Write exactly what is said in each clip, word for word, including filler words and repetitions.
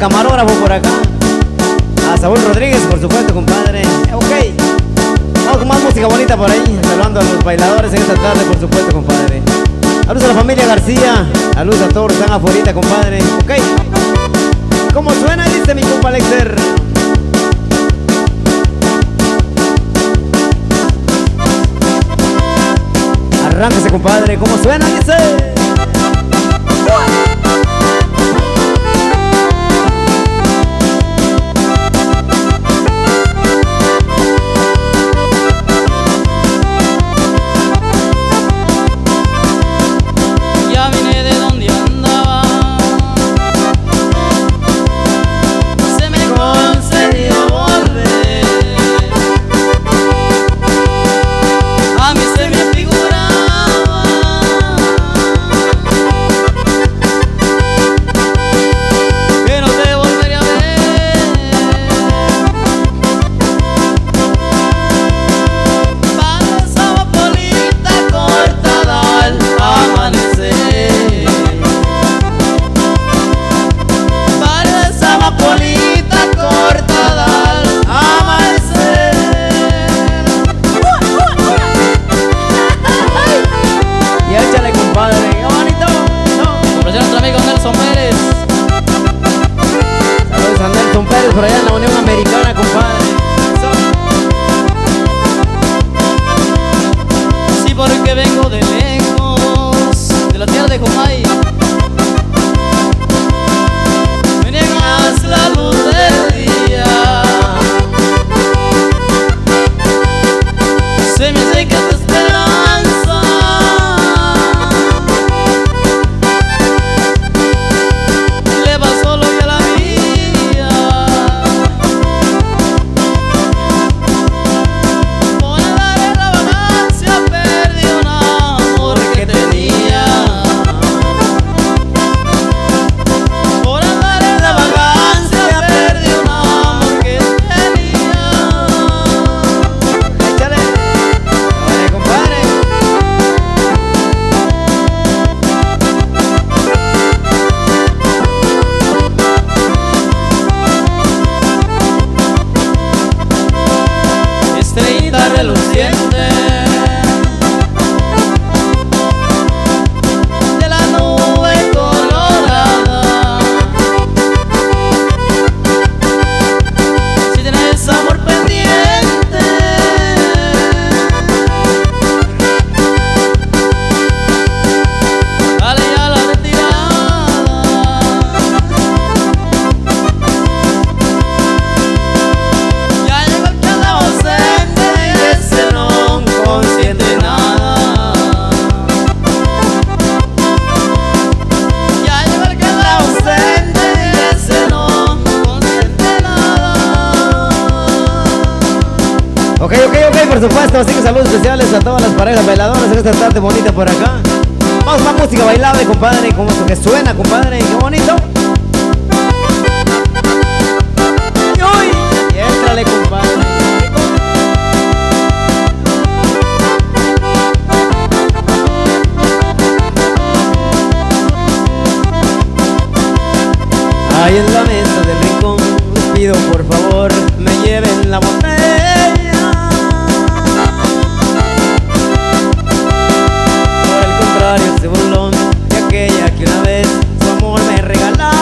camarógrafo por acá. A Saúl Rodríguez, por supuesto, compadre. Ok. Vamos con más música bonita por ahí. Saludando a los bailadores en esta tarde, por supuesto, compadre. Saludos a la familia García. Saludos a todos los que están afuera, compadre. Ok. ¿Cómo suena? Dice mi compa Lexer. Arránquese, compadre. ¿Cómo suena? Dice. Por allá en la Unión Americana, compadre. Sí, porque vengo de lejos, de la tierra de Comay. Me niegas la luz del día. Se me seca tu esperanza. Le va solo y a la vida. Reluciente de la nube colorada, si tienes amor pendiente, dale ya la retirada. Ya llegó el que andaba ausente, ese no consiente nada. Ya llegó el que anda ausente, ese no consiente nada. Ok, ok, ok, por supuesto. Así que saludos especiales a todas las parejas bailadoras en esta tarde bonita por acá. Vamos más música bailable, compadre. Como esto que suena, compadre. Qué bonito. Y uy, y éntrale, compadre. Ahí en la mesa del rincón les pido por favor me lleven la botella. Por el contrario, ese burlón de aquella que una vez su amor me regalaba.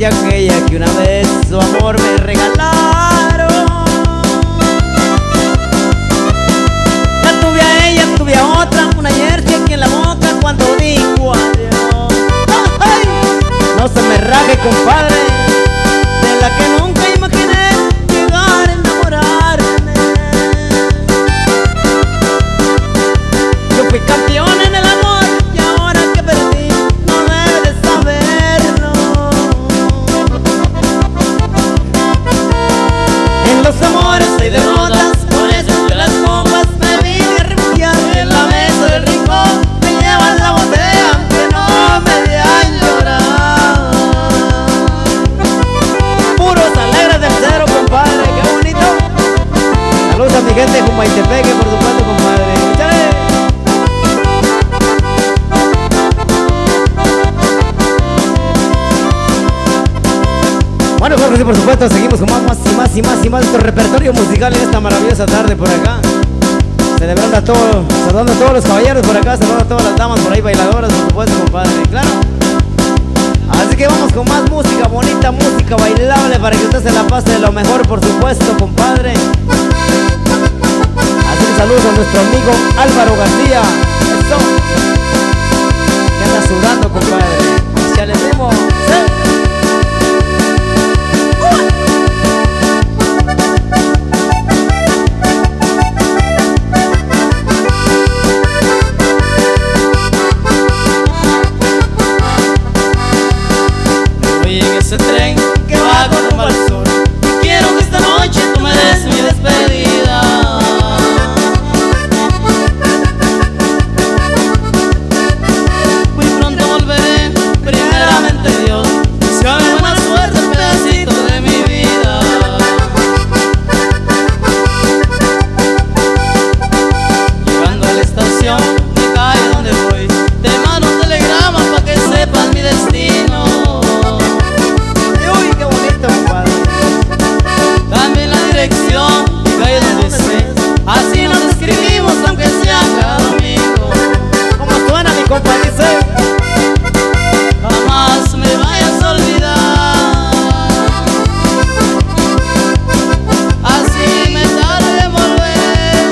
y aquella que una vez su amor me regalaron. Ya tuve a ella, tuve a otra, una jersey aquí en la boca cuando digo adiós. ¡Ay! No se me raje, compadre, de la que nunca imaginé llegar a enamorarme. Yo fui campeón en el amor y ahora que perdí no debe de saberlo. En los amores hay derrotas, por eso entre las copas me vine a refugiar. En la mesa del rincón me llevan la botella aunque no me dejan llorar. Puros alegres del cero, compadre, qué bonito. Saludos a mi gente de Jumaitepeque, por supuesto, compadre. ¡Échale! Bueno, Jorge, sí, por supuesto, seguimos con más, más y más y más y más nuestro repertorio musical en esta maravillosa tarde por acá. Celebrando a todos, saludando a todos los caballeros por acá, saludando a todas las damas por ahí, bailadoras, por supuesto, compadre, claro. Así que vamos con más música bonita, música bailable para que usted se la pase de lo mejor, por supuesto, compadre. Así que saludos a nuestro amigo Álvaro García. Eso. Que anda sudando, compadre. Ya les dimos. ¿Sí? Ese tren que va con rumbo al sur, quiero que esta noche tú me des mi despedida. Muy pronto volveré, primeramente Dios, deseame buena suerte, un pedacito de mi vida. Llegando a la estación de calle donde voy, te mando un telegrama para que sepas mi destino. También la dirección y calle donde estés, así nos escribimos aunque sea cada domingo. ¿Cómo suena, mi compa? Dice: jamás me vayas a olvidar, así me tarde en volver.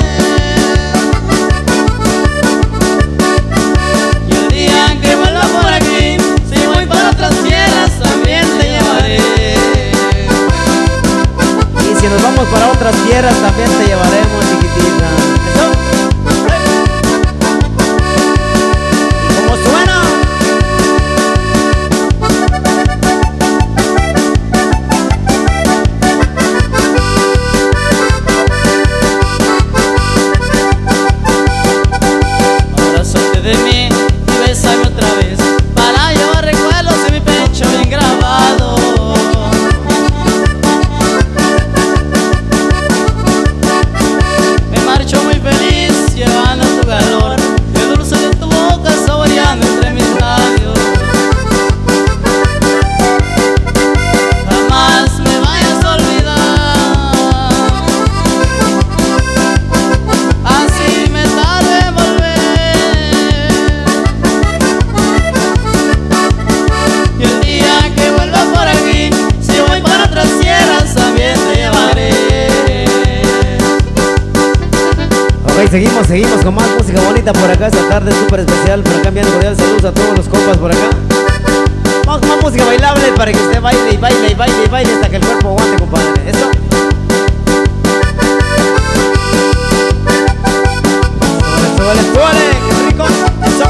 Y el día en que vuelva por aquí, si voy para otras tierras también te llevaré. Si nos vamos para otras tierras también te llevaremos, chiquitita. ¿Eso? ¿Y cómo suena? Abrázate de mí y bésame otra vez para llevar recuerdos en mi pecho bien grabado. Muy feliz llevando tu calor, el dulce de tu boca saboreando entre mis labios. Jamás me vayas a olvidar, así me tarde en volver. Y el día que vuelva por aquí, si voy para otras tierras también te llevaré. Ok, seguimos, seguimos con más música bonita por acá esta tarde súper especial. Por acá enviando cordial saludos a todos los compas por acá. Vamos con más música bailable para que usted baile y baile y baile y baile hasta que el cuerpo aguante, compadre. Eso. Súbale, súbale, qué rico. Eso.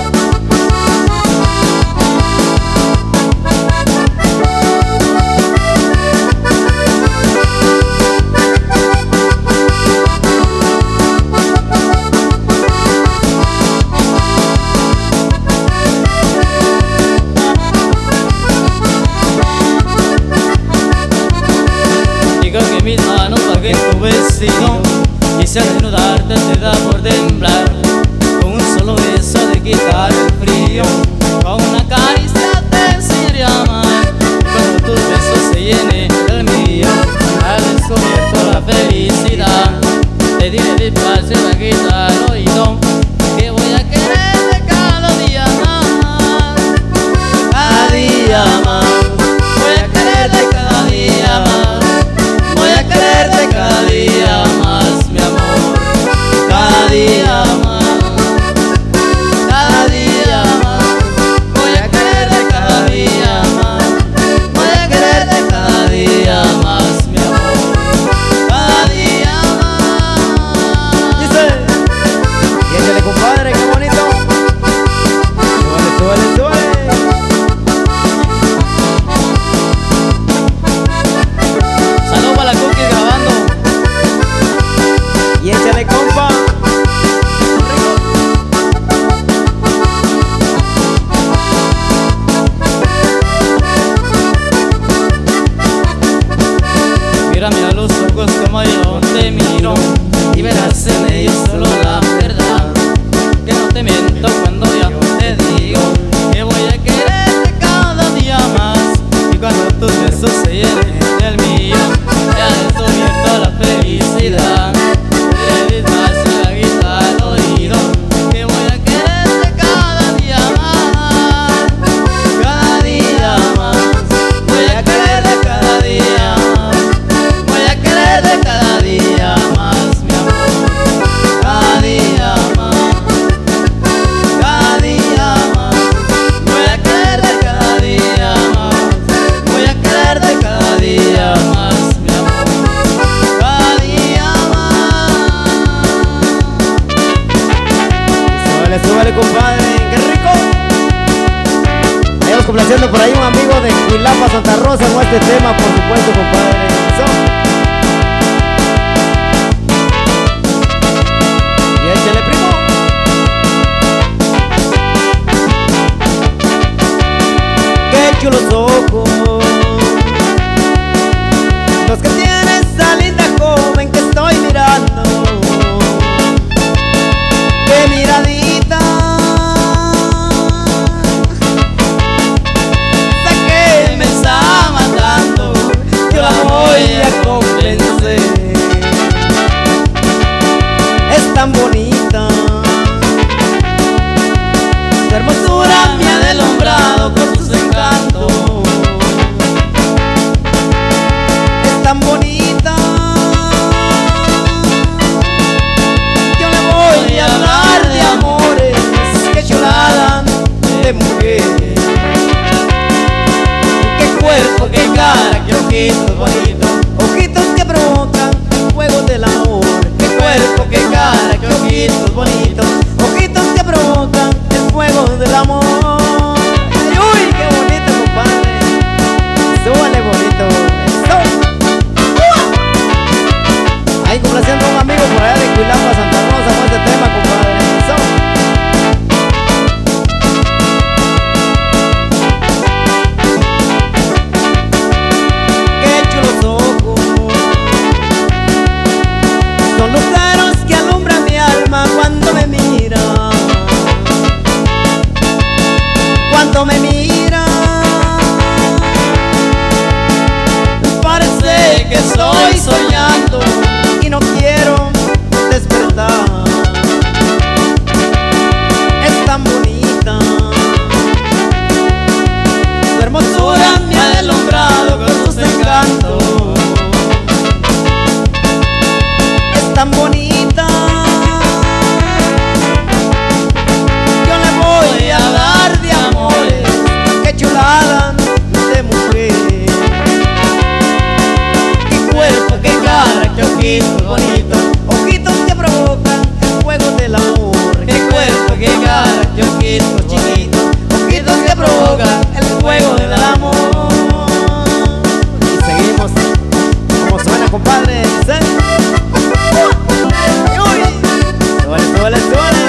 Que mis manos paguen tu vestido, quise desnudarte, te da por temblar. Con un solo complaciendo por ahí un amigo de Cuilapa, Santa Rosa, con este tema, por supuesto, compadre. Eso. Y échale, primo. Qué chulos ojos los que tiene esa linda joven que estoy mirando. Qué miradita, esa que me está matando, yo la voy a convencer. Es tan bonita, su hermosura me ha deslumbrado con sus encantos. es tan bonita, Yo le voy a hablar de amores, qué chulada de mujer. qué cuerpo, qué cara, qué ojitos bonitos. Ojitos que provocan el fuego del amor. Qué cuerpo, qué cara, qué ojitos bonitos. Ojitos que provocan el fuego del amor. Ay, uy, qué bonito, compadre. Súbale bonito. Eso. Ahí complaciendo a un amigo por allá de Cuilapa, Santa Rosa, con este tema, compadre. Eso. Qué chulos ojos son los claros que alumbran mi alma cuando me mira. Cuando me mira, Parece que estoy soñando, y no quiero despertar. Es tan bonita, su hermosura me ha deslumbrado con sus encantos. es tan bonita. Yo le voy Voy a hablar de amores, qué chulada de mujer. qué cuerpo, qué cara, qué ojitos bonitos. Ojitos que provocan el fuego del amor. Qué cuerpo, qué cara, qué ojitos chiquitos. Ojitos que provocan el fuego del amor. Y seguimos como suena, compadre. ¿Sí? Uy. Suele, suele, suele.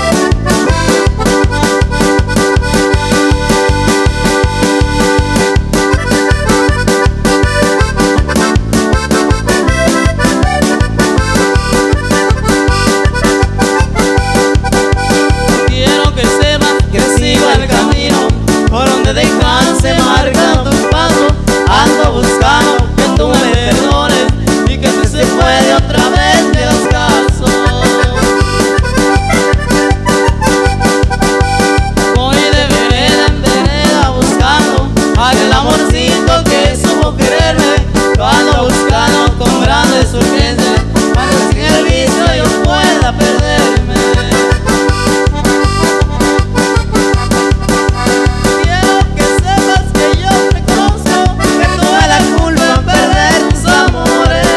Quiero que sepas que sigo el camino por donde descanse marcan tus pasos. Ando buscando que tú me perdones y que si se puede otra vez te los casos. Voy de vereda en vereda buscando aquel amorcito que supo quererme. Lo ando buscando con grandes urgencias para que sin el vicio yo pueda perderme. Quiero que sepas que yo reconozco que tuve la culpa en perder tus amores.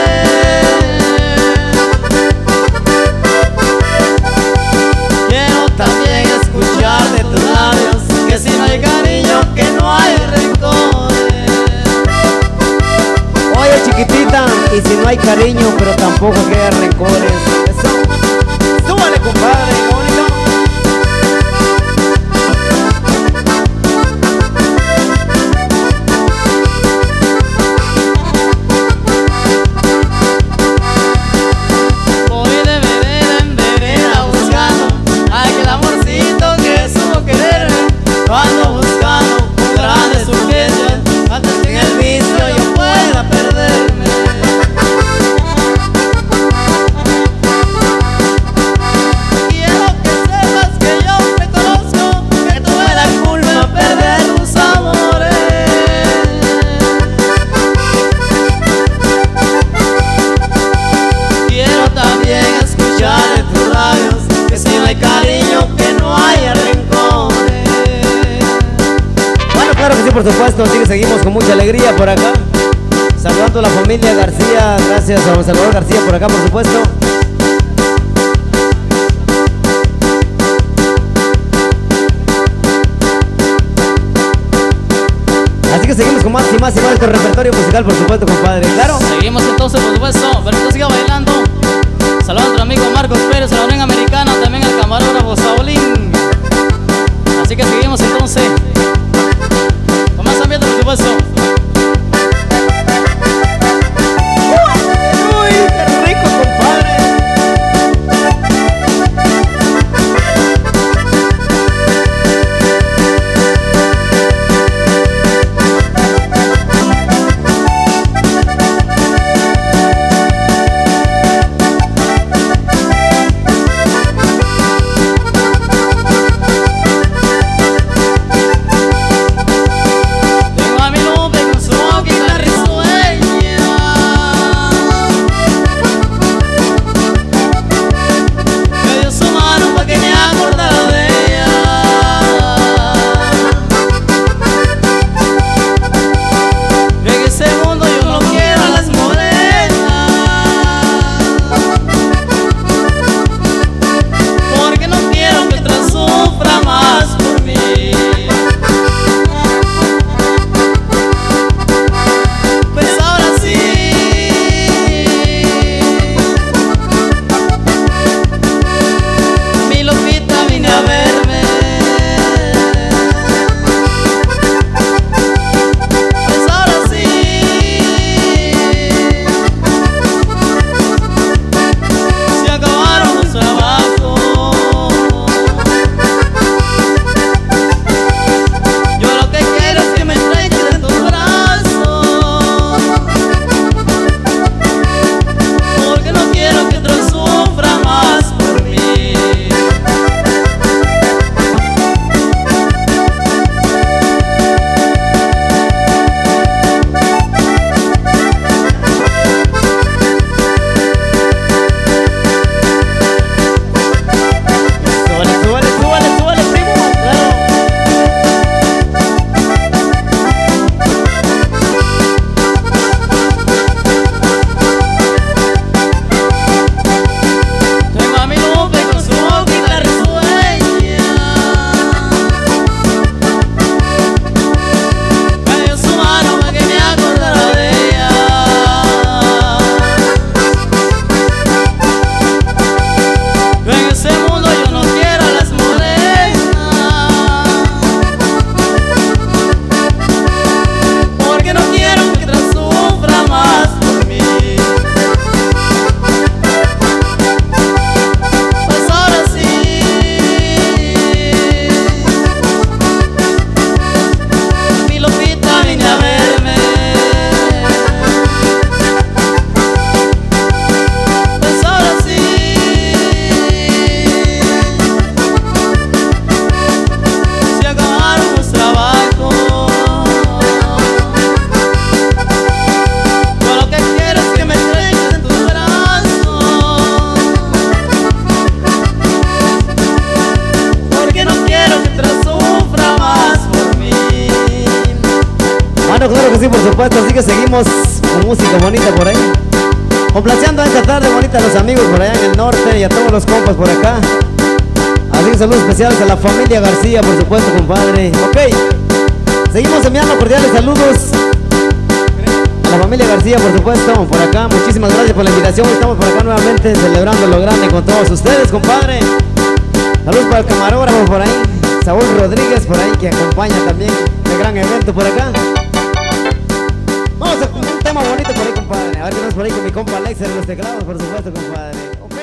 Quiero también escuchar de tus labios que si no hay cariño, que no hay rencores. Oye, chiquitita, y si no hay cariño, pero tampoco queda rencores. Eso. Súbale, compadre, qué bonito. Voy de vereda en vereda buscando aquel amorcito que supo quererme. Lo ando buscando con grandes urgencias antes que en el vicio yo pueda perderme. Quiero que sepas que yo reconozco que tuve la culpa en perder tus amores. Quiero también escuchar de tus labios que si no hay cariño, que no haya rencores. Bueno, claro que sí, por supuesto. Así que seguimos con mucha alegría por acá. Saludando a la familia García. Gracias a don Salvador García por acá, por supuesto. que seguimos con más y más y más con repertorio musical, por supuesto, compadre. Claro. Seguimos entonces, por supuesto, pero que siga bailando. Saludos a nuestro amigo Marcos Pérez, la Unión Americana, también al camarógrafo Saulín. Así que seguimos entonces con más ambiente, por supuesto. Uy, qué rico, compadre. Claro que sí, por supuesto, así que seguimos con música bonita por ahí, complaciendo esta tarde bonita a los amigos por allá en el norte y a todos los compas por acá. Así que saludos especiales a la familia García, por supuesto, compadre. Ok, seguimos enviando cordiales saludos a la familia García, por supuesto, por acá. Muchísimas gracias por la invitación, estamos por acá nuevamente celebrando lo grande con todos ustedes, compadre. Saludos para el camarógrafo por ahí, Saúl Rodríguez por ahí, que acompaña también el gran evento por acá. Vamos a un tema bonito por ahí, compadre. A ver qué nos por ahí con mi compa Alex en los teclados, por supuesto, compadre. Okay.